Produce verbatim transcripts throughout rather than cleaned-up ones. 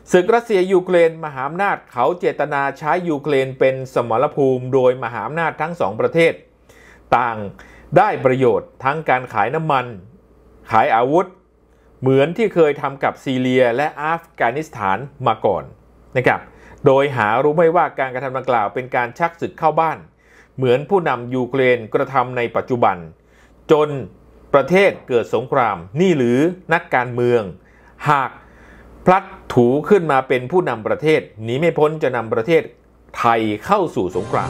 ศึกรัสเซียยูเครนมหาอำนาจเขาเจตนาใช้ยูเครนเป็นสมรภูมิโดยมหาอำนาจทั้งสองประเทศต่างได้ประโยชน์ทั้งการขายน้ำมันขายอาวุธเหมือนที่เคยทำกับซีเรียและอัฟกานิสถานมาก่อนนะครับโดยหารู้ไม่ว่าการกระทำดังกล่าวเป็นการชักศึกเข้าบ้านเหมือนผู้นำยูเครนกระทำในปัจจุบันจนประเทศเกิดสงครามนี่หรือนักการเมืองหากพลัดถูขึ้นมาเป็นผู้นำประเทศหนีไม่พ้นจะนำประเทศไทยเข้าสู่สงคราม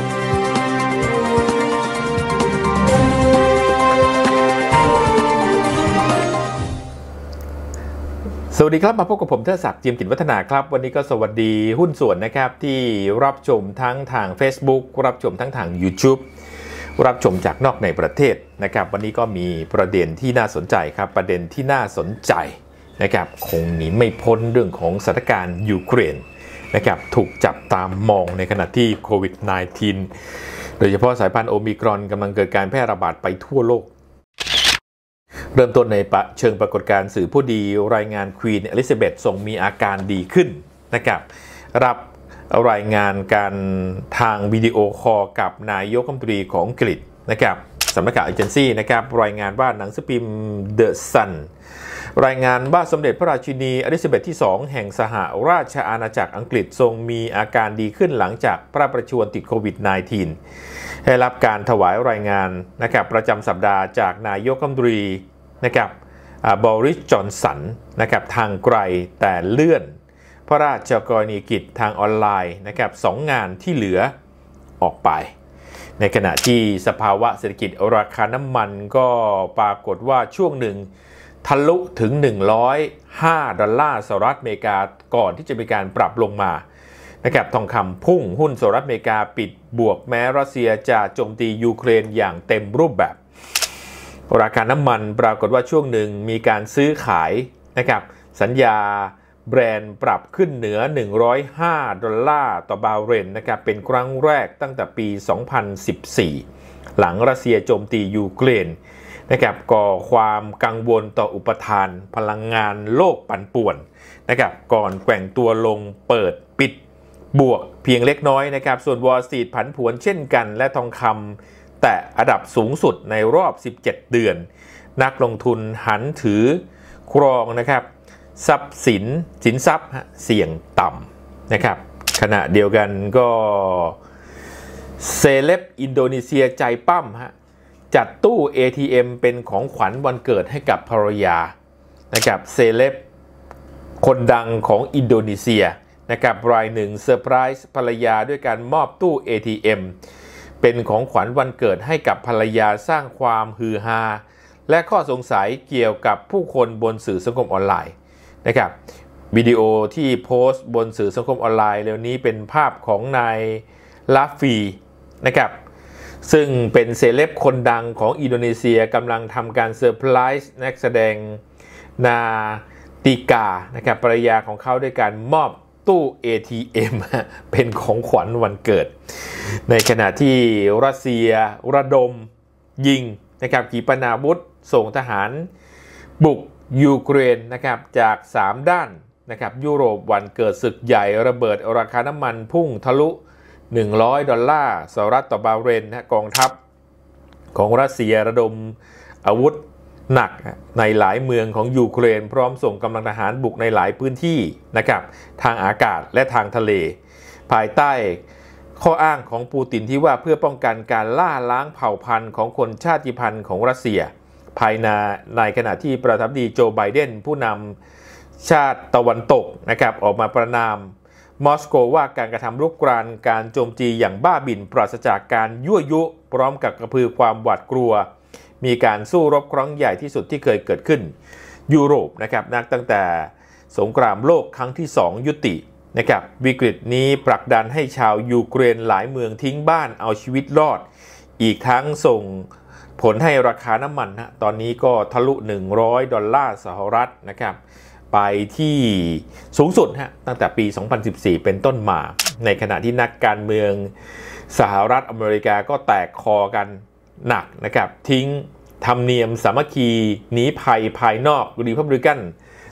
สวัสดีครับมาพบกับผมเทิดศักดิ์เจียมกิจวัฒนาครับวันนี้ก็สวัสดีหุ้นส่วนนะครับที่รับชมทั้งทาง Facebook รับชมทั้งทาง YouTube รับชมจากนอกในประเทศนะครับวันนี้ก็มีประเด็นที่น่าสนใจครับประเด็นที่น่าสนใจนะครับคงหนีไม่พ้นเรื่องของสถานการณ์ยูเครนนะครับถูกจับตามมองในขณะที่โควิด สิบเก้า โดยเฉพาะสายพันธุ์โอมิครอนกำลังเกิดการแพร่ระบาดไปทั่วโลกเริ่มต้นในเชิงปรากฏการณ์สื่อผู้ดีรายงานควีนอลิซาเบธทรงมีอาการดีขึ้นนะครับรับรายงานการทางวิดีโอคอลกับนายกรัฐมนตรีของอังกฤษนะครับสำนักข่าวเอเจนซี่นะครับรายงานว่าหนังสือพิมพ์เดอะซันรายงานว่าสมเด็จพระราชินีอลิซาเบธที่สองแห่งสหราชอาณาจักรอังกฤษทรงมีอาการดีขึ้นหลังจากพระประชวรติดโควิด สิบเก้า ได้รับการถวายรายงานนะครับประจำสัปดาห์จากนายกรัฐมนตรีนะครับบอริส จอนสันนะครับทางไกลแต่เลื่อนพระราชกรณียกิจทางออนไลน์นะครับสองงานที่เหลือออกไปในขณะที่สภาวะเศรษฐกิจราคาน้ำมันก็ปรากฏว่าช่วงหนึ่งทะลุถึงหนึ่งร้อยห้าดอลลาร์สหรัฐอเมริกาก่อนที่จะมีการปรับลงมานะครับทองคำพุ่งหุ้นสหรัฐอเมริกาปิดบวกแม้รัสเซียจะโจมตียูเครนอย่างเต็มรูปแบบราคาน้ำมันปรากฏว่าช่วงหนึ่งมีการซื้อขายนะครับสัญญาแบรนด์ปรับขึ้นเหนือหนึ่งร้อยห้าดอลลาร์ต่อบาร์เรลนะครับเป็นครั้งแรกตั้งแต่ปีสองพันสิบสี่หลังรัสเซียโจมตียูเครนนะครับก่อความกังวลต่ออุปทานพลังงานโลกปั่นป่วนนะครับก่อนแกว่งตัวลงเปิดปิดบวกเพียงเล็กน้อยนะครับส่วนวอลล์สตรีทผันผวนเช่นกันและทองคำแต่ระดับสูงสุดในรอบสิบเจ็ดเดือนนักลงทุนหันถือครองนะครับทรัพย์สินสินทรัพย์เสี่ยงต่ำนะครับขณะเดียวกันก็เซเลบอินโดนีเซียใจปั้มฮะจัดตู้ เอ ที เอ็ม เป็นของขวัญวันเกิดให้กับภรรยานะครับเซเลบคนดังของอินโดนีเซียนะครับรายหนึ่งเซอร์ไพรส์ภรรยาด้วยการมอบตู้ เอ ที เอ็ม เป็นของขวัญวันเกิดให้กับภรรยาสร้างความฮือฮาและข้อสงสัยเกี่ยวกับผู้คนบนสื่อสังคมออนไลน์นะครับวิดีโอที่โพสต์บนสื่อสังคมออนไลน์เร็วนี้เป็นภาพของนายลาฟีนะครับซึ่งเป็นเซเลบคนดังของอินโดนีเซียกำลังทำการเซอร์ไพรส์นักแสดงนาติกานะครับภรรยาของเขาด้วยการมอบตู้ เอ ที เอ็ม เป็นของขวัญวันเกิดในขณะที่รัสเซียระดมยิงนะครับขีปนาวุธส่งทหารบุกยูเครนนะครับจากสามด้านนะครับยุโรปวันเกิดศึกใหญ่ระเบิดราคาน้ำมันพุ่งทะลุหนึ่งร้อยดอลลาร์สหรัฐต่อบาร์เรลนะกองทัพของรัสเซียระดมอาวุธหนักในหลายเมืองของยูเครนพร้อมส่งกำลังทหารบุกในหลายพื้นที่นะครับทางอากาศและทางทะเลภายใต้ข้ออ้างของปูตินที่ว่าเพื่อป้องกันการล่าล้างเผ่าพันธุ์ของคนชาติพันธุ์ของรัสเซียภายในในขณะที่ประธานาธิบดีโจไบเดนผู้นำชาติตะวันตกนะครับออกมาประณามมอสโกว่าการกระทำรุกรานการโจมตีอย่างบ้าบิ่นปราศจากการยั่วยุพร้อมกับกระพือความหวาดกลัวมีการสู้รบครั้งใหญ่ที่สุดที่เคยเกิดขึ้นยุโรปนะครับนับตั้งแต่สงครามโลกครั้งที่สองยุตินะครับวิกฤตนี้ผลักดันให้ชาวยูเครนหลายเมืองทิ้งบ้านเอาชีวิตรอดอีกทั้งส่งผลให้ราคาน้ำมันนะตอนนี้ก็ทะลุหนึ่งร้อยดอลลาร์สหรัฐนะครับไปที่สูงสุดฮะตั้งแต่ปีสองพันสิบสี่เป็นต้นมาในขณะที่นักการเมืองสหรัฐอเมริกาก็แตกคอกันหนักนะครับทิ้งธรรมเนียมสามัคคีหนีภัยภายนอกรีพับลิกัน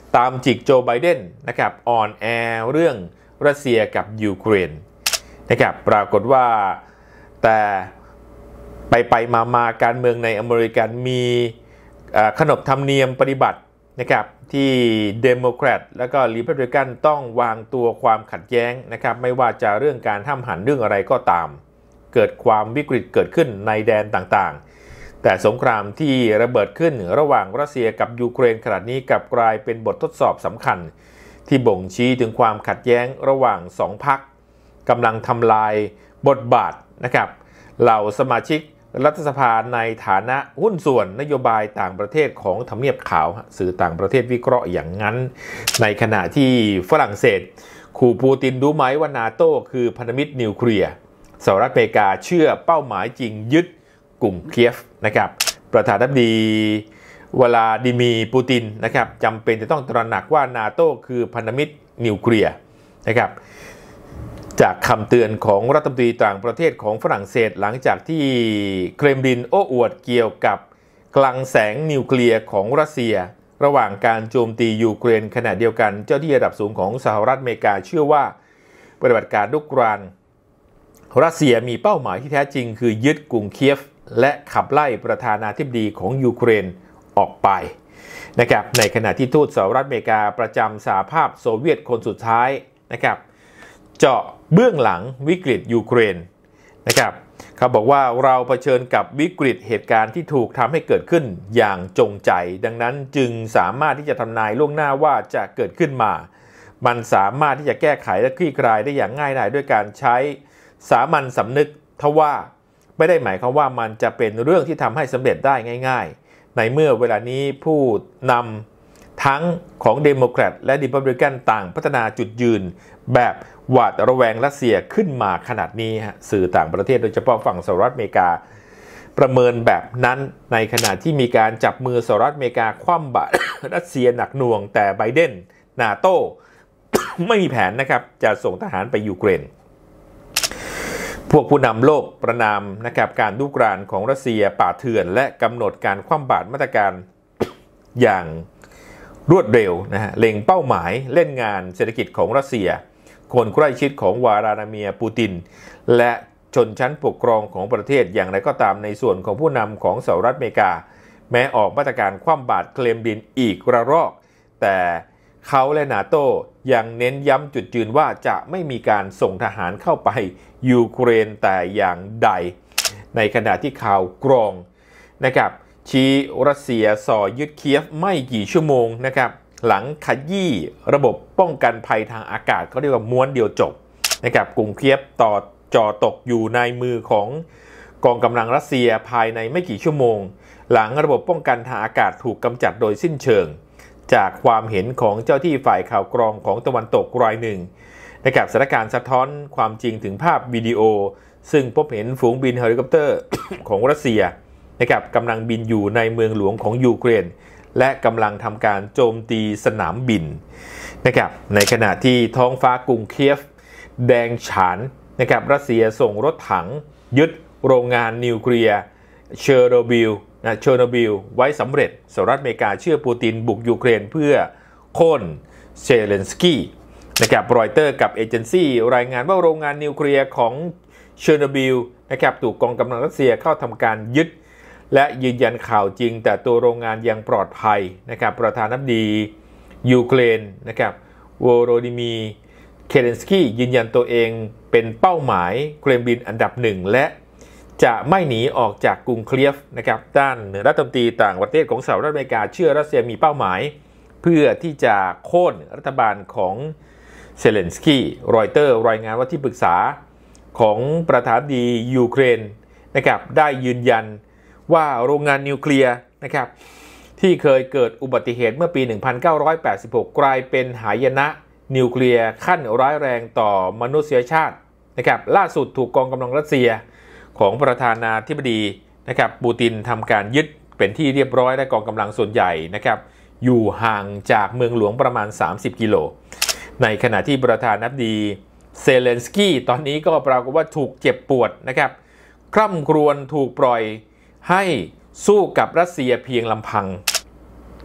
ตามจิกโจไบเดนนะครับอ่อนแอเรื่องรัสเซียกับยูเครนนะครับปรากฏว่าแต่ไปไปมามาการเมืองในอเมริกันมีขนบธรรมเนียมปฏิบัตินะครับที่เดโมแครตและก็รีพับลิกันต้องวางตัวความขัดแย้งนะครับไม่ว่าจะเรื่องการห้ามหันเรื่องอะไรก็ตามเกิดความวิกฤตเกิดขึ้นในแดนต่างๆแต่สงครามที่ระเบิดขึ้นระหว่างรัสเซียกับยูเครนขณะนี้กลับกลายเป็นบททดสอบสำคัญที่บ่งชี้ถึงความขัดแย้งระหว่างสองพรรคกำลังทำลายบทบาทนะครับเหล่าสมาชิกรัฐสภาในฐานะหุ้นส่วนนโยบายต่างประเทศของทำเนียบขาวสื่อต่างประเทศวิเคราะห์อย่างนั้นในขณะที่ฝรั่งเศสขู่ปูตินรู้ไหมว่านาโต้คือพันธมิตรนิวเคลียร์สหรัฐอเมริกาเชื่อเป้าหมายจริงยึดกลุ่มเคียฟนะครับประธานาธิบดีวลาดิมีร์ปูตินนะครับจำเป็นจะต้องตระหนักว่านาโต้คือพันธมิตรนิวเคลียร์นะครับจากคำเตือนของรัฐมนตรีต่างประเทศของฝรั่งเศสหลังจากที่เครมลินโอ้อวดเกี่ยวกับคลังแสงนิวเคลียร์ของรัสเซียระหว่างการโจมตียูเครนขณะเดียวกันเจ้าที่ระดับสูงของสหรัฐอเมริกาเชื่อว่าปฏิบัติการรุกรานรัสเซียมีเป้าหมายที่แท้จริงคือยึดกรุงเคียฟและขับไล่ประธานาธิบดีของยูเครนออกไปนะครับในขณะที่ทูตสหรัฐอเมริกาประจำสหภาพโซเวียตคนสุดท้ายนะครับเจาะเบื้องหลังวิกฤตยูเครนนะครับเขาบอกว่าเราเผชิญกับวิกฤตเหตุการณ์ที่ถูกทำให้เกิดขึ้นอย่างจงใจดังนั้นจึงสามารถที่จะทำนายล่วงหน้าว่าจะเกิดขึ้นมามันสามารถที่จะแก้ไขและคลี่คลายได้อย่างง่ายดายด้วยการใช้สามัญสำนึกทว่าไม่ได้หมายความว่ามันจะเป็นเรื่องที่ทำให้สำเร็จได้ง่ายๆในเมื่อเวลานี้ผู้นำทั้งของเดโมแครตและริพับลิกันต่างพัฒนาจุดยืนแบบหวาดระแวงรัสเซียขึ้นมาขนาดนี้ฮะสื่อต่างประเทศโดยเฉพาะฝั่งสหรัฐอเมริกาประเมินแบบนั้นในขณะที่มีการจับมือสหรัฐอเมริกาคว่ำบาตร รัสเซียหนักหน่วงแต่ไบเดนนาโต้ ไม่มีแผนนะครับจะส่งทหารไปยูเครนพวกผู้นำโลกประนามนะครับการรุกรานของรัสเซียป่าเถื่อนและกำหนดการคว่ำบาตรมาตรการ อย่างรวดเร็วนะฮะเล็งเป้าหมายเล่นงานเศรษฐกิจของรัสเซียคนใกล้ชิดของวลาดิเมียร์ปูตินและชนชั้นปกครองของประเทศอย่างไรก็ตามในส่วนของผู้นำของสหรัฐอเมริกาแม้ออกมาตรการคว่ำบาตรเคลมลินอีกระลอกแต่เขาและนาโต้ยังเน้นย้ำจุดยืนว่าจะไม่มีการส่งทหารเข้าไปยูเครนแต่อย่างใดในขณะที่ข่าวกรองนะครับชี้รัสเซียส่อยึดเคียฟไม่กี่ชั่วโมงนะครับหลังขยี้ระบบป้องกันภัยทางอากาศเขาเรียกว่าม้วนเดียวจบนะครับกรุงเคียฟต่อจ่อตกอยู่ในมือของกองกำลังรัสเซียภายในไม่กี่ชั่วโมงหลังระบบป้องกันทางอากาศถูกกำจัดโดยสิ้นเชิงจากความเห็นของเจ้าที่ฝ่ายข่าวกรองของตะวันตกรายหนึ่งนะครับสถานการณ์สะท้อนความจริงถึงภาพวิดีโอซึ่งพบเห็นฝูงบินเฮลิคอปเตอร์ ของรัสเซียนะครับกำลังบินอยู่ในเมืองหลวงของยูเครนและกำลังทำการโจมตีสนามบินนะครับในขณะที่ท้องฟ้ากรุงเคียฟแดงฉานนะครับรัสเซียส่งรถถังยึดโรงงานนิวเคลียร์เชอร์โนบิลนะเชอร์โนบิลไว้สำเร็จสหรัฐอเมริกาเชื่อปูตินบุกยูเครนเพื่อโค่นเซเลนสกี้นะครับรอยเตอร์กับเอเจนซี่รายงานว่าโรงงานนิวเคลียร์ของเชอร์โนบิลนะครับถูกกองกำลังรัสเซียเข้าทำการยึดและยืนยันข่าวจริงแต่ตัวโรงงานยังปลอดภัยนะครับประธานาธิบดียูเครนนะครับโวโรดิมีร์เคเลนสกี้ยืนยันตัวเองเป็นเป้าหมายเครมลินอันดับหนึ่งและจะไม่หนีออกจากกรุงเคียฟนะครับด้านรัฐมนตรีต่างประเทศของสหรัฐอเมริกาเชื่อรัสเซียมีเป้าหมายเพื่อที่จะโค่นรัฐบาลของเซเลนสกี้รอยเตอร์รายงานว่าที่ปรึกษาของประธานาธิบดียูเครนนะครับได้ยืนยันว่าโรงงานนิวเคลียร์นะครับที่เคยเกิดอุบัติเหตุเมื่อปี หนึ่งพันเก้าร้อยแปดสิบหก กลายเป็นหายนะนิวเคลียร์ขั้นร้ายแรงต่อมนุษยชาตินะครับล่าสุดถูกกองกำลังรัสเซียของประธานาธิบดีนะครับปูตินทำการยึดเป็นที่เรียบร้อยและกองกำลังส่วนใหญ่นะครับอยู่ห่างจากเมืองหลวงประมาณสามสิบกิโลในขณะที่ประธานาธิบดีเซเลนสกี้ตอนนี้ก็ปรากฏว่าถูกเจ็บปวดนะครับคร่ำครวญถูกปล่อยให้สู้กับรัสเซียเพียงลำพัง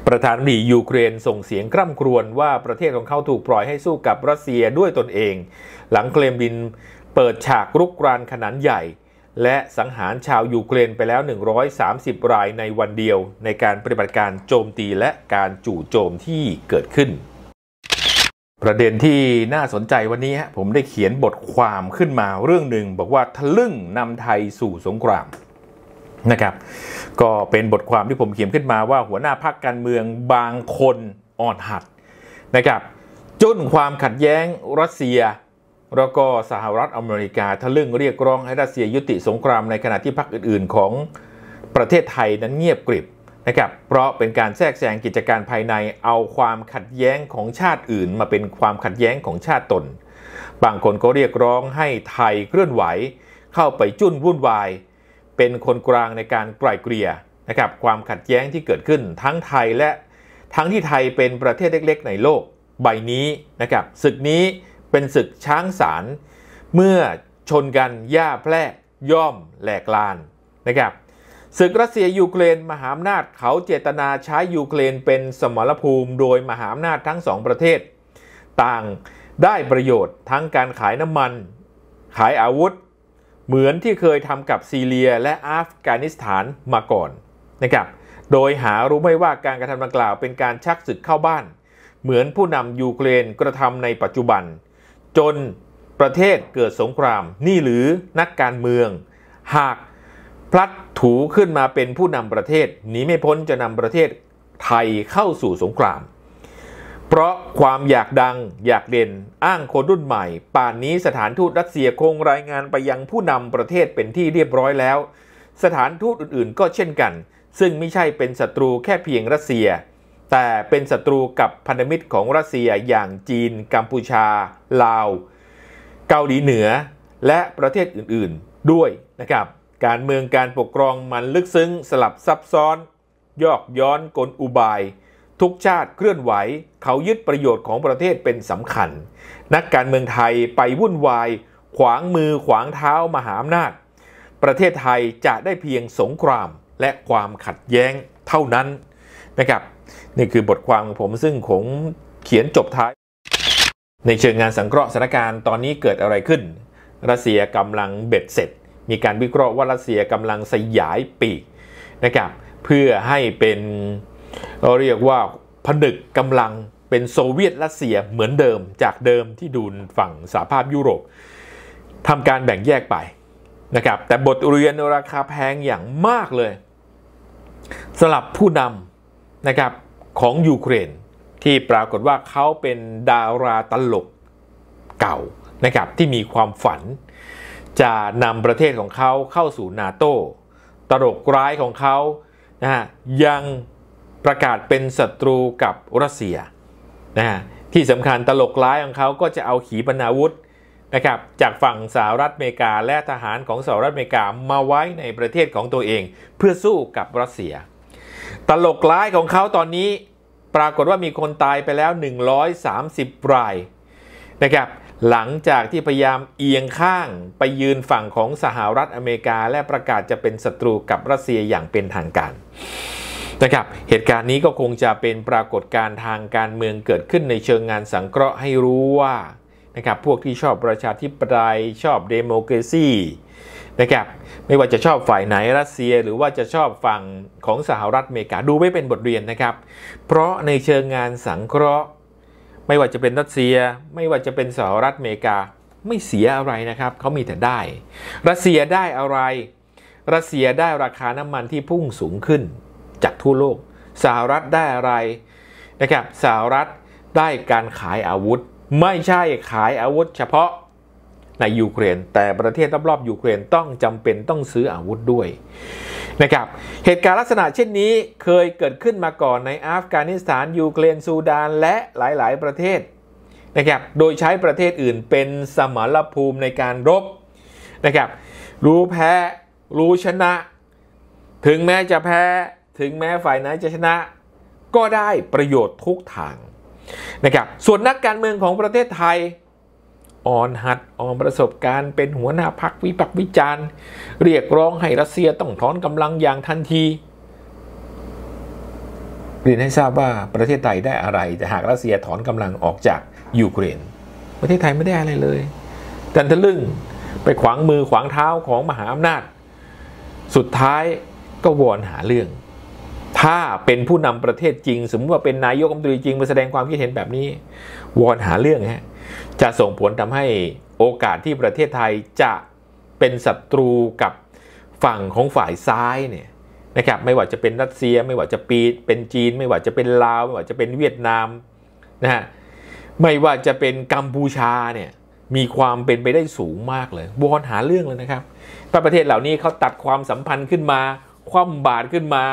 ประธานาธิบดียูเครนส่งเสียงกร่ำกรวญว่าประเทศของเขาถูกปล่อยให้สู้กับรัสเซียด้วยตนเองหลังเครมลินเปิดฉากรุกรานขนาดใหญ่และสังหารชาวยูเครนไปแล้วหนึ่งร้อยสามสิบรายในวันเดียวในการปฏิบัติการโจมตีและการจู่โจมที่เกิดขึ้นประเด็นที่น่าสนใจวันนี้ผมได้เขียนบทความขึ้นมาเรื่องหนึ่งบอกว่าทะลึ่งนำไทยสู่สงครามนะครับก็เป็นบทความที่ผมเขียนขึ้นมาว่าหัวหน้าพรรคการเมืองบางคนอ่อนหัดนะครับจนความขัดแย้งรัสเซียแล้วก็สหรัฐอเมริกาทะลึ่งเรียกร้องให้รัสเซียยุติสงครามในขณะที่พรรคอื่นๆของประเทศไทยนั้นเงียบกริบนะครับเพราะเป็นการแทรกแซงกิจการภายในเอาความขัดแย้งของชาติอื่นมาเป็นความขัดแย้งของชาติตนบางคนก็เรียกร้องให้ไทยเคลื่อนไหวเข้าไปจุ้นวุ่นวายเป็นคนกลางในการไกล่เกลี่ยนะครับความขัดแย้งที่เกิดขึ้นทั้งไทยและทั้งที่ไทยเป็นประเทศเล็กๆในโลกใบนี้นะครับศึกนี้เป็นศึกช้างสารเมื่อชนกันหญ้าแพรกย่อมแหลกลานนะครับศึกรัสเซียยูเครนมหาอำนาจเขาเจตนาใช้ยูเครนเป็นสมรภูมิโดยมหาอำนาจทั้งสองประเทศต่างได้ประโยชน์ทั้งการขายน้ำมันขายอาวุธเหมือนที่เคยทำกับซีเรียและอัฟกานิสถานมาก่อนนะครับโดยหารู้ไม่ว่าการกระทำดังกล่าวเป็นการชักศึกเข้าบ้านเหมือนผู้นำยูเครนกระทำในปัจจุบันจนประเทศเกิดสงครามนี่หรือนักการเมืองหากพลัดถูขึ้นมาเป็นผู้นำประเทศหนีไม่พ้นจะนำประเทศไทยเข้าสู่สงครามเพราะความอยากดังอยากเด่นอ้างคนรุ่นใหม่ป่านนี้สถานทูตรัสเซียคงรายงานไปยังผู้นำประเทศเป็นที่เรียบร้อยแล้วสถานทูตอื่นๆก็เช่นกันซึ่งไม่ใช่เป็นศัตรูแค่เพียงรัสเซียแต่เป็นศัตรูกับพันธมิตรของรัสเซียอย่างจีนกัมพูชาลาวเกาหลีเหนือและประเทศอื่นๆด้วยนะครับการเมืองการปกครองมันลึกซึ้งสลับซับซ้อนยอกย้อนกลอุบายทุกชาติเคลื่อนไหวเขายึดประโยชน์ของประเทศเป็นสำคัญนักการเมืองไทยไปวุ่นวายขวางมือขวางเท้ามหาอำนาจประเทศไทยจะได้เพียงสงครามและความขัดแย้งเท่านั้นนะครับนี่คือบทความของผมซึ่งผมเขียนจบท้ายในเชิงงานสังเคราะห์สถานการณ์ตอนนี้เกิดอะไรขึ้นรัสเซียกำลังเบ็ดเสร็จมีการวิเคราะห์ว่ารัสเซียกำลังสยายปีกนะครับเพื่อให้เป็นเราเรียกว่าผนึกกำลังเป็นโซเวียตรัสเซียเหมือนเดิมจากเดิมที่ดูฝั่งสหภาพยุโรปทำการแบ่งแยกไปนะครับแต่บทเรียนราคาแพงอย่างมากเลยสำหรับผู้นำนะครับของยูเครนที่ปรากฏว่าเขาเป็นดาราตลกเก่านะครับที่มีความฝันจะนำประเทศของเขาเข้าสู่นาโต้ตลกร้ายของเขานะฮะยังประกาศเป็นศัตรูกับรัสเซียนะฮะที่สำคัญตลกร้ายของเขาก็จะเอาขีปนาวุธนะครับจากฝั่งสหรัฐอเมริกาและทหารของสหรัฐอเมริกามาไว้ในประเทศของตัวเองเพื่อสู้กับรัสเซียตลกร้ายของเขาตอนนี้ปรากฏว่ามีคนตายไปแล้วหนึ่งร้อยสามสิบรายนะครับหลังจากที่พยายามเอียงข้างไปยืนฝั่งของสหรัฐอเมริกาและประกาศจะเป็นศัตรูกับรัสเซียอย่างเป็นทางการนะครับเหตุการณ์นี้ก็คงจะเป็นปรากฏการณ์ทางการเมืองเกิดขึ้นในเชิงงานสังเคราะห์ให้รู้ว่านะครับพวกที่ชอบประชาธิปไตยชอบเดโมแครซีนะครับไม่ว่าจะชอบฝ่ายไหนรัสเซียหรือว่าจะชอบฝั่งของสหรัฐอเมริกาดูไว้เป็นบทเรียนนะครับเพราะในเชิงงานสังเคราะห์ไม่ว่าจะเป็นรัสเซียไม่ว่าจะเป็นสหรัฐอเมริกาไม่เสียอะไรนะครับเขามีแต่ได้รัสเซียได้อะไรรัสเซียได้ราคาน้ำมันที่พุ่งสูงขึ้นจากทั่วโลกสหรัฐได้อะไรนะครับสหรัฐได้การขายอาวุธไม่ใช่ขายอาวุธเฉพาะในยูเครนแต่ประเทศรอบๆยูเครนต้องจำเป็นต้องซื้ออาวุธด้วยนะครับเหตุการณ์ลักษณะเช่นนี้เคยเกิดขึ้นมาก่อนในอัฟกานิสถานยูเครนซูดานและหลายๆประเทศนะครับโดยใช้ประเทศอื่นเป็นสมรภูมิในการรบนะครับรู้แพ้รู้ชนะถึงแม้จะแพ้ถึงแม้ฝ่ายไหนจะชนะก็ได้ประโยชน์ทุกทางนะครับส่วนนักการเมืองของประเทศไทยอ่อนหัดอ่อนประสบการณ์เป็นหัวหน้าพรรควิพากษ์วิจารณ์เรียกร้องให้รัสเซียต้องถอนกำลังอย่างทันทีเรียนให้ทราบว่าประเทศไทยได้อะไรแต่หากรัสเซียถอนกำลังออกจากยูเครนประเทศไทยไม่ได้อะไรเลยดันทะลึ่งไปขวางมือขวางเท้าของมหาอำนาจสุดท้ายก็วอนหาเรื่องถ้าเป็นผู้นำประเทศจริงสมมติว่าเป็นนายกรัฐมนตรีจริงมาแสดงความคิดเห็นแบบนี้วอนหาเรื่องฮะจะส่งผลทำให้โอกาสที่ประเทศไทยจะเป็นศัตรูกับฝั่งของฝ่ายซ้ายเนี่ยนะครับไม่ว่าจะเป็นรัสเซียไม่ว่าจะปีเป็นจีนไม่ว่าจะเป็นลาวไม่ว่าจะเป็นเวียดนามนะฮะไม่ว่าจะเป็นกัมพูชาเนี่ยมีความเป็นไปได้สูงมากเลยวอนหาเรื่องเลยนะครับประเทศเหล่านี้เขาตัดความสัมพันธ์ขึ้นมาคว่ำบาตรขึ้นมา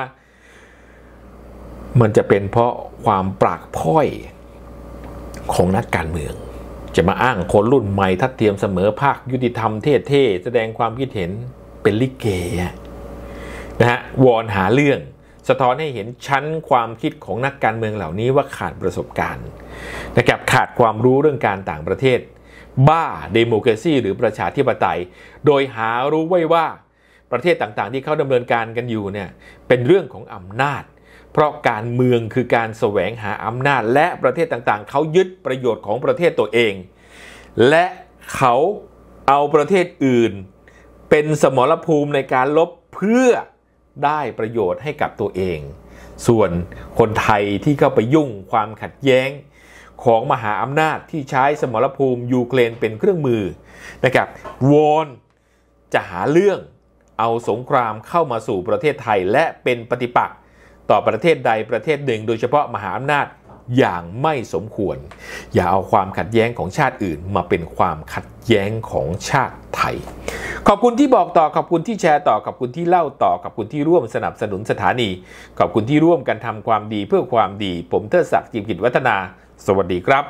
มันจะเป็นเพราะความปรากพ้อยของนักการเมืองจะมาอ้างคนรุ่นใหม่ทัดเทียมเสมอภาคยุติธรรมเท่ๆแสดงความคิดเห็นเป็นลิเกนะฮะวอนหาเรื่องสะท้อนให้เห็นชั้นความคิดของนักการเมืองเหล่านี้ว่าขาดประสบการณ์นะครับขาดความรู้เรื่องการต่างประเทศบ้าเดโมแครซีหรือประชาธิปไตยโดยหารู้ไว้ว่าประเทศต่างๆที่เขาดำเนินการกันอยู่เนี่ยเป็นเรื่องของอำนาจเพราะการเมืองคือการแสวงหาอำนาจและประเทศต่างๆเขายึดประโยชน์ของประเทศตัวเองและเขาเอาประเทศอื่นเป็นสมรภูมิในการลบเพื่อได้ประโยชน์ให้กับตัวเองส่วนคนไทยที่เข้าไปยุ่งความขัดแย้งของมหาอำนาจที่ใช้สมรภูมิยูเครนเป็นเครื่องมือนะครับวอนจะหาเรื่องเอาสงครามเข้ามาสู่ประเทศไทยและเป็นปฏิปักษ์ต่อประเทศใดประเทศหนึ่งโดยเฉพาะมหาอำนาจอย่างไม่สมควรอย่าเอาความขัดแย้งของชาติอื่นมาเป็นความขัดแย้งของชาติไทยขอบคุณที่บอกต่อขอบคุณที่แชร์ต่อขอบคุณที่เล่าต่อขอบคุณที่ร่วมสนับสนุนสถานีขอบคุณที่ร่วมกันทำความดีเพื่อความดีผมเทิดศักดิ์จิมกิจวัฒนาสวัสดีครับ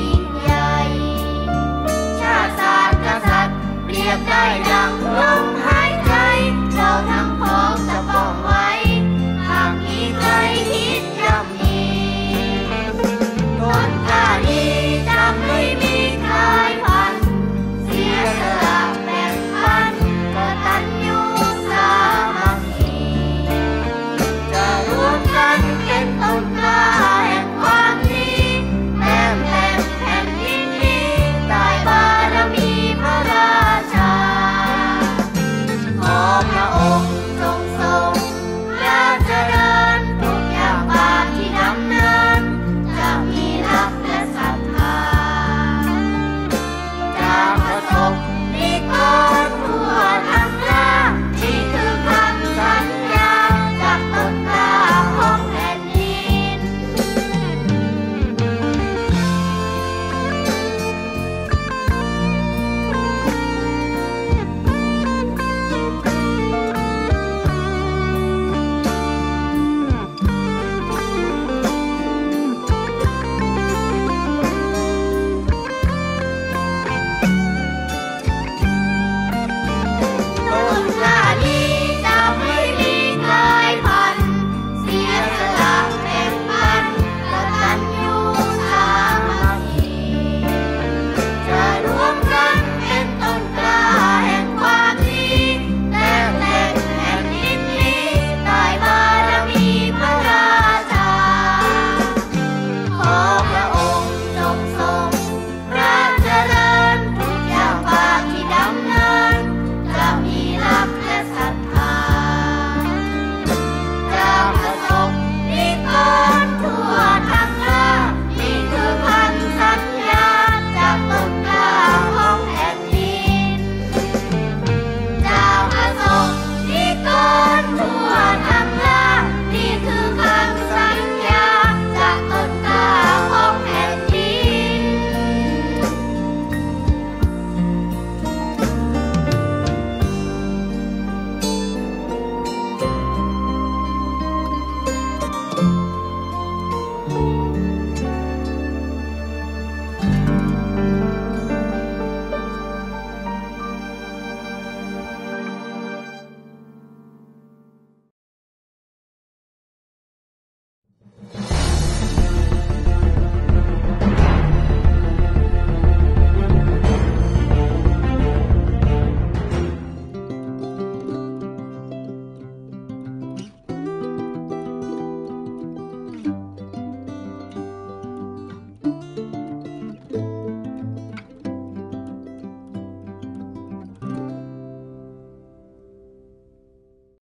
ได้ดังลมหาย